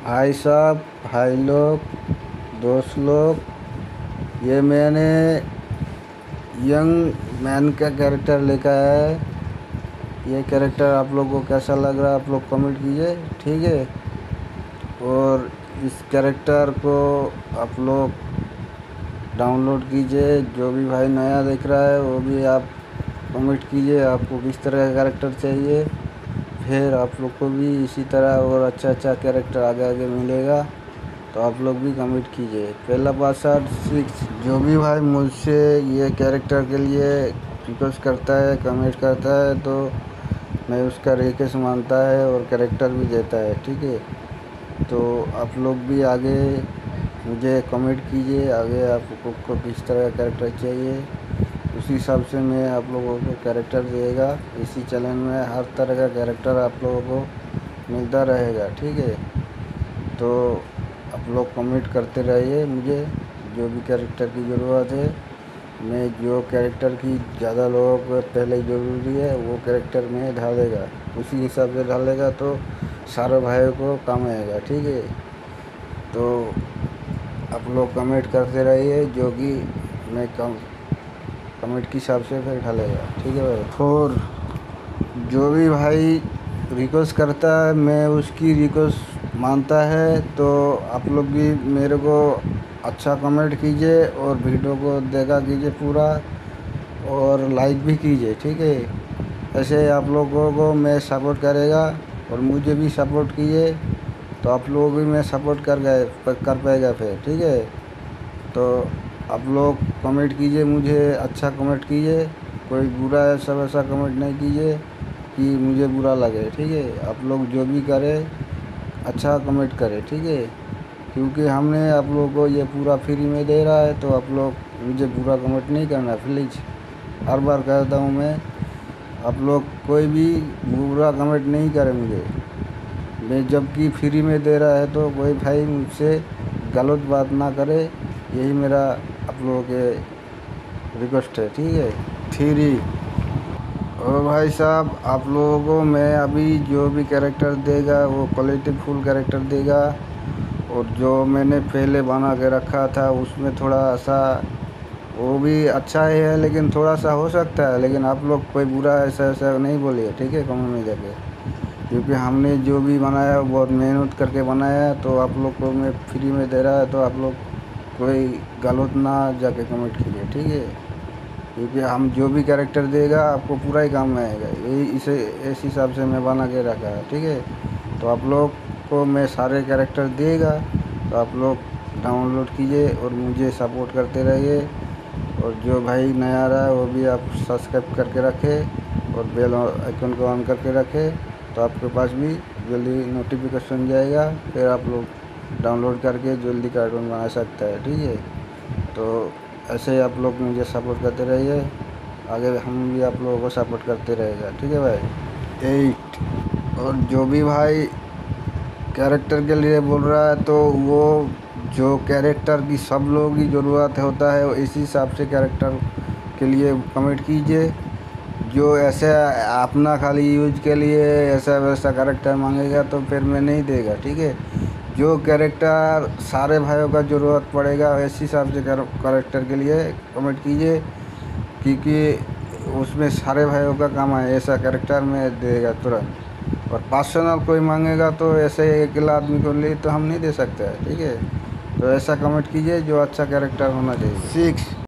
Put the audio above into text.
भाई साहब, भाई लोग, दोस्त लोग, ये मैंने यंग मैन का कैरेक्टर लेकर आया है। ये कैरेक्टर आप लोगों को कैसा लग रहा है आप लोग कमेंट कीजिए, ठीक है। और इस कैरेक्टर को आप लोग डाउनलोड कीजिए। जो भी भाई नया देख रहा है वो भी आप कमेंट कीजिए आपको किस तरह का कैरेक्टर चाहिए। फिर आप लोग को भी इसी तरह और अच्छा अच्छा कैरेक्टर आगे आगे मिलेगा, तो आप लोग भी कमेंट कीजिए। पहला पासवर्ड 6। जो भी भाई मुझसे ये कैरेक्टर के लिए रिक्वेस्ट करता है, कमेंट करता है, तो मैं उसका रिक्वेस्ट मानता है और कैरेक्टर भी देता है, ठीक है। तो आप लोग भी आगे मुझे कमेंट कीजिए, आगे आपको को किस तरह का कैरेक्टर चाहिए, उसी हिसाब से मैं आप लोगों को कैरेक्टर देगा। इसी चैनल में हर तरह का कैरेक्टर आप लोगों को मिलता रहेगा, ठीक है। तो आप लोग कमेंट करते रहिए मुझे जो भी कैरेक्टर की ज़रूरत है। मैं जो कैरेक्टर की ज़्यादा लोगों को पहले ज़रूरी है वो कैरेक्टर में डालेगा, उसी हिसाब से डालेगा तो सारे भाइयों को काम आएगा, ठीक है। तो आप लोग कमेंट करते रहिए, जो कि मैं कमेंट के हिसाब से फिर डालेगा, ठीक है भाई। और जो भी भाई रिक्वेस्ट करता है मैं उसकी रिक्वेस्ट मानता है, तो आप लोग भी मेरे को अच्छा कमेंट कीजिए और वीडियो को देखा कीजिए पूरा, और लाइक भी कीजिए, ठीक है। ऐसे आप लोगों को मैं सपोर्ट करेगा और मुझे भी सपोर्ट कीजिए, तो आप लोग भी मैं सपोर्ट कर पाएगा फिर, ठीक है। तो आप लोग कमेंट कीजिए, मुझे अच्छा कमेंट कीजिए, कोई बुरा ऐसा वैसा कमेंट नहीं कीजिए कि मुझे बुरा लगे, ठीक है। आप लोग जो भी करें अच्छा कमेंट करें, ठीक है। क्योंकि हमने आप लोगों को ये पूरा फ्री में दे रहा है, तो आप लोग मुझे बुरा कमेंट नहीं करना प्लीज़। हर बार कहता हूँ मैं, आप लोग कोई भी बुरा कमेंट नहीं करें मुझे। मैं जबकि फ्री में दे रहा है तो कोई भाई मुझसे गलत बात ना करे, यही मेरा आप लोगों के रिक्वेस्ट है, ठीक है। 3। और भाई साहब, आप लोगों को मैं अभी जो भी कैरेक्टर देगा वो क्वालिटी फुल कैरेक्टर देगा। और जो मैंने पहले बना के रखा था उसमें थोड़ा सा वो भी अच्छा ही है, लेकिन थोड़ा सा हो सकता है, लेकिन आप लोग कोई बुरा ऐसा ऐसा नहीं बोलिए, ठीक है, कमेंट में जाके। क्योंकि हमने जो भी बनाया बहुत मेहनत करके बनाया है, तो आप लोग को मैं फ्री में दे रहा है, तो आप लोग कोई गलत ना जाके कमेंट कीजिए, ठीक है। क्योंकि हम जो भी कैरेक्टर देगा आपको पूरा ही काम में आएगा, यही इसे इस हिसाब से मैं बना के रखा है, ठीक है। तो आप लोग को मैं सारे कैरेक्टर देगा, तो आप लोग डाउनलोड कीजिए और मुझे सपोर्ट करते रहिए। और जो भाई नया आ रहा है वो भी आप सब्सक्राइब करके रखें और बेल आइकन को ऑन करके रखें, तो आपके पास भी जल्दी नोटिफिकेशन जाएगा, फिर आप लोग डाउनलोड करके जल्दी कार्टून बना सकते हैं, ठीक है। तो ऐसे ही आप लोग मुझे सपोर्ट करते रहिए, आगे हम भी आप लोगों को सपोर्ट करते रहेगा, ठीक है भाई। 8। और जो भी भाई कैरेक्टर के लिए बोल रहा है, तो वो जो कैरेक्टर की सब लोगों की ज़रूरत होता है इसी हिसाब से कैरेक्टर के लिए कमेंट कीजिए। जो ऐसे अपना खाली यूज के लिए ऐसा वैसा कैरेक्टर मांगेगा तो फिर मैं नहीं देगा, ठीक है। जो कैरेक्टर सारे भाइयों का ज़रूरत पड़ेगा इस हिसाब से कैरेक्टर के लिए कमेंट कीजिए, क्योंकि उसमें सारे भाइयों का काम आए ऐसा कैरेक्टर में देगा तुरंत। और पर्सनल कोई मांगेगा तो ऐसे अकेला आदमी को लिए तो हम नहीं दे सकते हैं, ठीक है। तो ऐसा कमेंट कीजिए जो अच्छा कैरेक्टर होना चाहिए। 6।